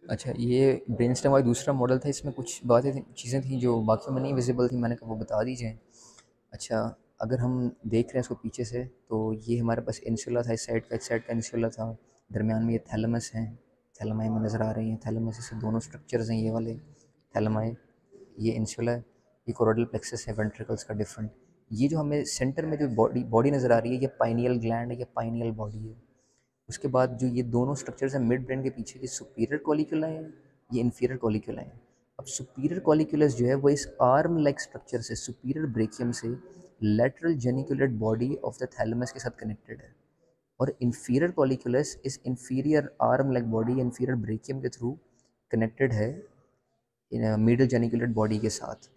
अच्छा, ये ब्रेनस्टॉर्म वाला दूसरा मॉडल था, इसमें कुछ बातें थी, चीज़ें थी जो बाकियों में नहीं विजिबल थी, मैंने कहा वो बता दीजिए। अच्छा, अगर हम देख रहे हैं इसको पीछे से, तो ये हमारे पास इंसुला था, इस साइड का इंसुला था, दरमियान में ये थैलेमस है, थैलेमाई में नज़र आ रही हैं, थैलेमस से दोनों स्ट्रक्चर्स हैं ये वाले, थैलेमाई, ये इंसुला है, ये कोरोइडल प्लेक्सस है वेंट्रिकल्स का डिफरेंट। ये जो हमें सेंटर में जो बॉडी बॉडी नज़र आ रही है, ये पाइनियल ग्लैंड है, ये पाइनियल बॉडी है। उसके बाद जो ये दोनों स्ट्रक्चर्स हैं मिड ब्रेन के पीछे, ये सुपीरियर कॉलिक्यूला है, ये इन्फीरियर कॉलिक्यूला है। अब सुपीरियर कॉलिक्यूलस जो है वो इस आर्म लाइक स्ट्रक्चर से, सुपीरियर ब्रेकियम से lateral geniculate body of the thalamus के साथ कनेक्टेड है, और इन्फीरियर कॉलिक्यूलस इस inferior arm like body, inferior brachium के थ्रू कनेक्टेड है मिडल जेनिकुलेट बॉडी के साथ।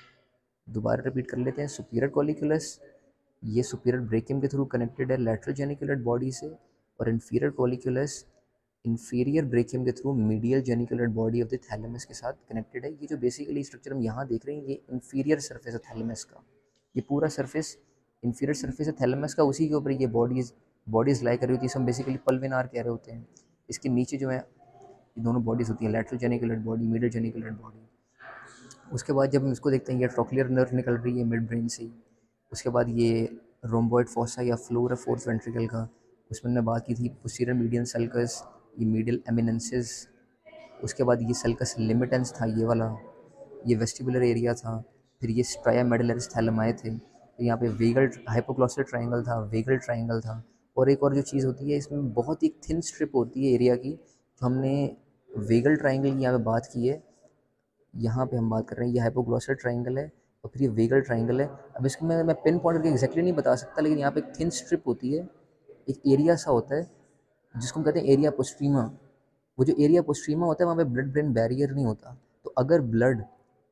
दोबारा रिपीट कर लेते हैं, सुपीरियर कॉलिक्यूलस ये सुपीरियर ब्रेकियम के थ्रू कनेक्टेड है लेटरल जेनिकुलेट बॉडी से, और इन्फीरियर कॉलिक्यूलस इन्फीरियर ब्रेकियम के through medial geniculate body of the thalamus के साथ कनेक्टेड है। ये जो बेसिकली स्ट्रक्चर हम यहाँ देख रहे हैं, ये इन्फीरियर सरफेस है थैलेमस का, ये पूरा सरफेस इन्फीरियर सरफेस है थैलेमस का, उसी के ऊपर ये बॉडीज़ लाई कर रही होती है, हम बेसिकली पल्विनार कह रहे होते हैं। इसके नीचे जो है ये दोनों बॉडीज़ होती हैं, lateral geniculate body, medial geniculate body. उसके बाद जब हम इसको देखते हैं, ये ट्रोक्लियर नर्व निकल रही है मिड ब्रेन से ही। उसके बाद ये रोम्बॉइड फोसा या फ्लोर है फोर्थ वेंट्रिकल का, उसमें हमने बात की थी पोस्टीरियर मीडियन सल्कस, ये मीडियल एमिनेंसेस। उसके बाद ये सल्कस लिमिटेंस था ये वाला, ये वेस्टिबुलर एरिया था। फिर ये स्ट्राया मेडुलरिस थैलेमाए थे, फिर यहाँ पे वेगल हाइपोग्लॉसल ट्रायंगल था, वेगल ट्रायंगल था। और एक और जो चीज़ होती है इसमें, बहुत ही थिन स्ट्रिप होती है एरिया की, जो हमने वेगल ट्रायंगल की यहाँ पे बात की है, यहाँ पे हम बात कर रहे हैं, ये हाइपोग्लॉसल ट्रायंगल है और फिर ये वेगल ट्रायंगल है। अब इसको मैं पिन पॉइंट करके एग्जैक्टली नहीं बता सकता, लेकिन यहाँ पे एक थिन स्ट्रिप होती है, एक एरिया सा होता है जिसको हम कहते हैं एरिया पोस्ट्रीमा। वो जो एरिया पोस्ट्रीमा होता है वहाँ पे ब्लड ब्रेन बैरियर नहीं होता, तो अगर ब्लड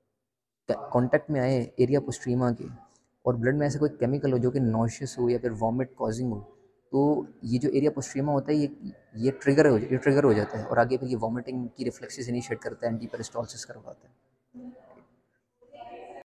कांटेक्ट में आए एरिया पोस्ट्रीमा के, और ब्लड में ऐसा कोई केमिकल हो जो कि नॉशियस हो या फिर वॉमिट कॉजिंग हो, तो ये जो एरिया पोस्ट्रीमा होता है ये ट्रिगर हो जाता है, और आगे फिर ये वॉमिटिंग की रिफ्लेक्सेस इनिशिएट करता है, एंटी पेरिस्टालसिस करवाता है।